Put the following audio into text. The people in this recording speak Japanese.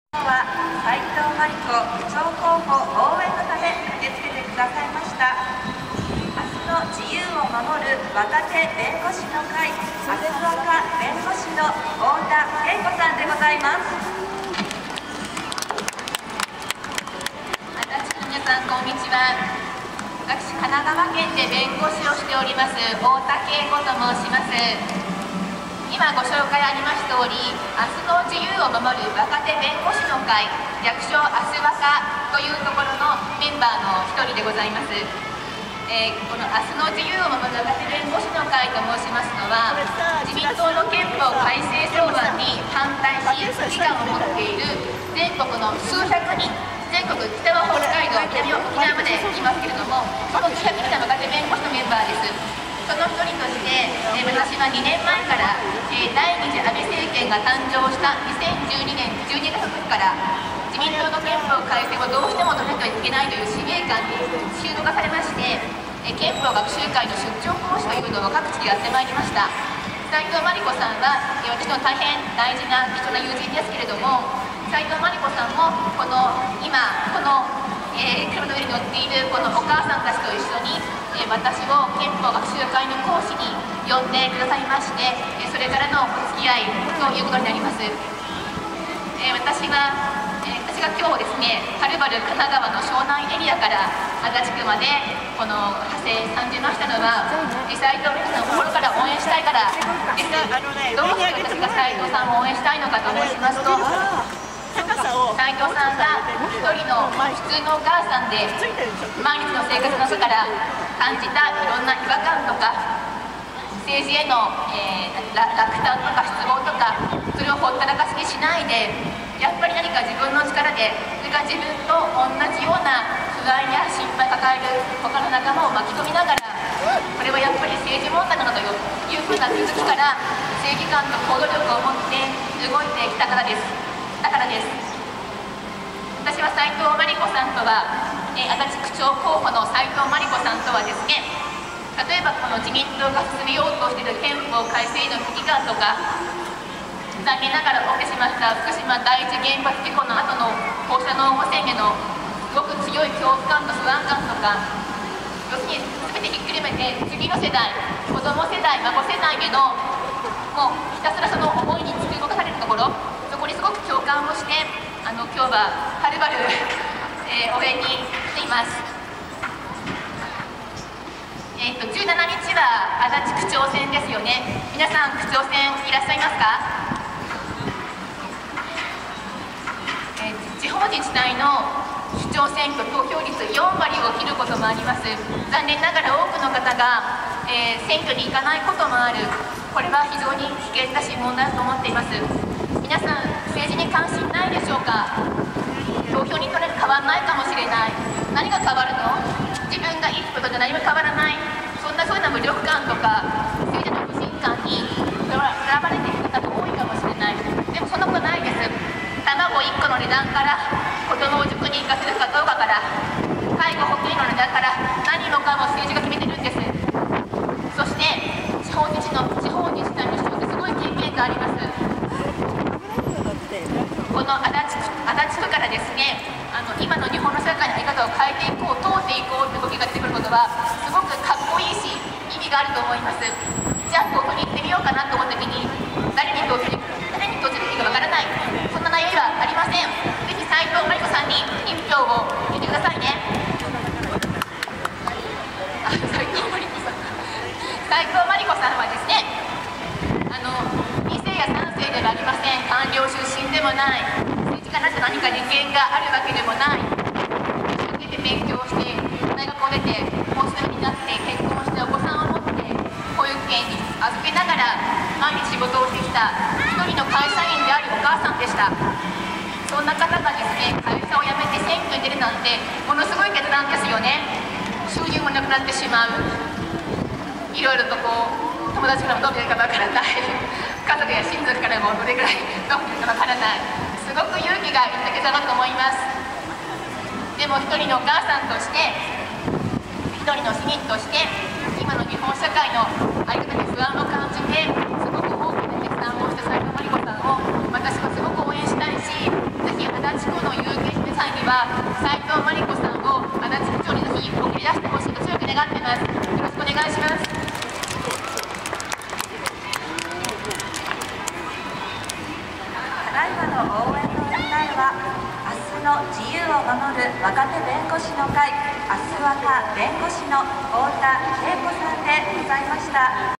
今日は斉藤真理子区長候補応援のため駆けつけてくださいました。明日の自由を守る若手弁護士の会明日若弁護士の太田恵子さんでございます。 足立の皆さん、こんにちは。私、神奈川県で弁護士をしております太田恵子と申します。今ご紹介ありました通り、明日の自由を守る若手弁護士の会、略称明日若というところのメンバーの一人でございます。この明日の自由を守る若手弁護士の会と申しますのは、自民党の憲法改正草案に反対し危機感を持っている全国の数百人、全国北は北海道、南は沖縄までいますけれども、その数百人の若手弁護士のメンバーです。その一人として、私は2年前から、第2次安倍政権が誕生した2012年12月から自民党の憲法改正をどうしても止めてはいけないという使命感に収納がされまして、憲法学習会の出張講師というのを各地でやってまいりました。斉藤真理子さんは、私の大変大事な貴重な友人ですけれども、斉藤真理子さんも今この車の上に乗っているこのお母さんたちと一緒に、私を憲法学習会の講師に呼んでくださいまして、それからのお付き合いということになります。私が今日ですね、はるばる神奈川の湘南エリアから足立区までこの派生参じましたのは、斉藤さんを心から応援したいからです。どうして私が斉藤さんを応援したいのかと申しますと、斉藤さんが一人の普通のお母さんで毎日の生活の中から感じたいろんな違和感とか政治への、落胆とか失望とか、それをほったらかしにしないで、やっぱり何か自分の力で、それから自分と同じような不安や心配を抱える他の仲間を巻き込みながら、これはやっぱり政治問題なのだよというふうな気づきから正義感と行動力を持って動いてきたからです。私は斉藤真理子さんとは、足立区長候補の斉藤真理子さんとはですね、例えばこの自民党が進めようとしている憲法改正の危機感とか、残念ながら起きてしまった福島第一原発事故の後の放射能汚染へのすごく強い恐怖感と不安感とか、要するに全てひっくるめて次の世代、子供世代、孫世代へのもうひたすらその思いに突き動かされるところ、そこにすごく共感をして、今日ははるばる、応援に来ています。17日は足立区長選ですよね。皆さん区長選いらっしゃいますか？地方自治体の市長選挙投票率4割を切ることもあります。残念ながら多くの方が、選挙に行かないこともある。これは非常に危険だし問題だと思っています。皆さん政治に関心ないでしょうか？投票にとれ変わらないかもしれない。何が変わるの？自分がいいことで何も変わらない。そんな風な無力感とか政治の不信感にとらわれている方も多いかもしれない。でもそんなことないです。卵1個の値段から子供を塾に行かせるかどうかから介護保険料の値段から何もかも政治が決めてるんです。そして地方自治体の人ってすごい経験があります。この足立区からですね、今の日本の社会の在り方を変えていこう、通っていこうという動きが出てくることはすごくかっこいいし意味があると思います。じゃあ投票に行ってみようかなと思った時に誰に投票していいかわからない、そんな悩みはありません。ぜひ斉藤真理子さんに1票を入れてくださいね。斉藤真理子さんはですね、2世や3世ではありません。官僚出身でもない、政治家など何か利権があるわけでもない。一生懸命勉強して大学を出てもう一人になって結婚してお子さんを持って保育園に預けながら毎日仕事をしてきた一人の会社員であるお母さんでした。そんな方がですね、会社を辞めて選挙に出るなんてものすごい決断ですよね。収入もなくなってしまう、いろいろと友達からもどう見るかわからない、家族や親族からもどれぐらいどう見るかわからない、すごく勇気がいった決断だと思います。でも一人のお母さんとして、一人の市民として、今の日本社会の在り方に不安を感じてすごく大きな決断をした斉藤真理子さんを私はすごく応援したいし、ぜひ式足立区の有権者さんには斉藤真理子さんを足立区長にぜひ送り出してほしいと強く願っています。よろしくお願いします。 ただいまの応援の訴えは、明日の自由を守る若手弁護士の会、明日若弁護士の太田恵子さんでございました。